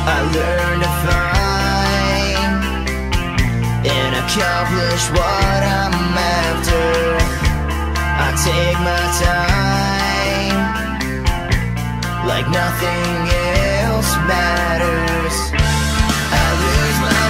I learn to find and accomplish what I'm after. I take my time like nothing else matters. I lose my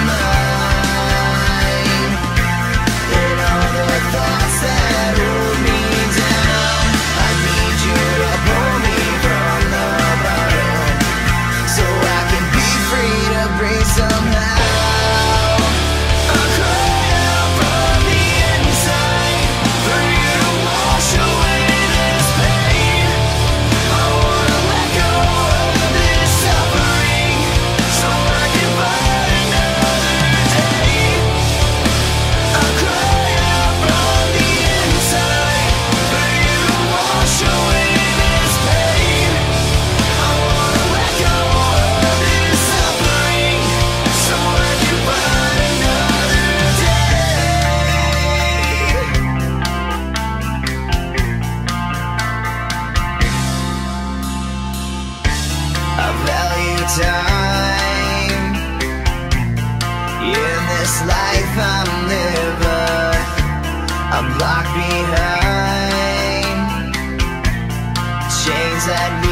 mind in all the thoughts that hold me down. I need you to pull me from the bottom so I can be free to breathe somehow. I cry out from the inside for you to wash away this pain. I wanna let go of this suffering so I can find another day. I cry out from the inside for you to wash away this pain. I wanna let go of this suffering so I can find another day. I value time in this life I'm living. I'm locked behind chains that